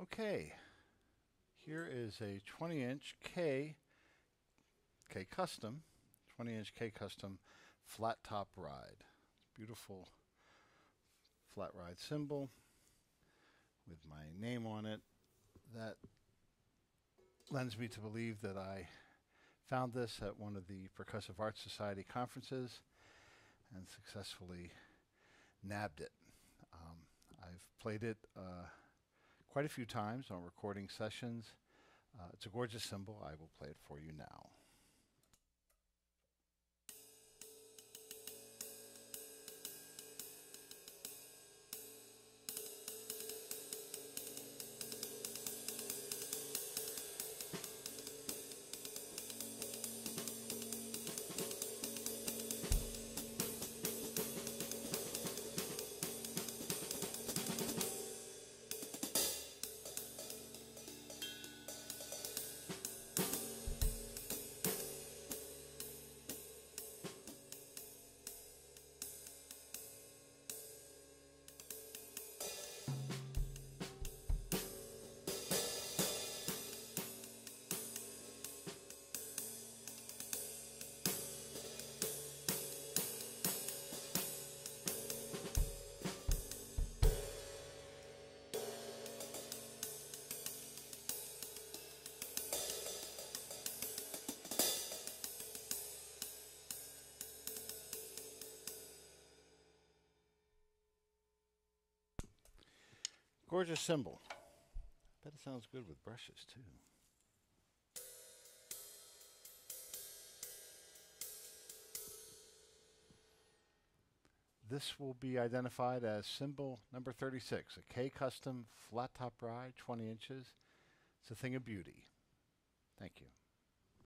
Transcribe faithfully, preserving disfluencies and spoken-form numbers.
Okay, here is a twenty inch K, K Custom, twenty inch K Custom flat top ride. Beautiful flat ride symbol with my name on it. That lends me to believe that I found this at one of the Percussive Arts Society conferences and successfully nabbed it. Um, I've played it uh, quite a few times on recording sessions. Uh, it's a gorgeous cymbal. I will play it for you now. Gorgeous cymbal. Bet it sounds good with brushes too. This will be identified as cymbal number thirty-six, a K Custom flat top ride, twenty inches. It's a thing of beauty.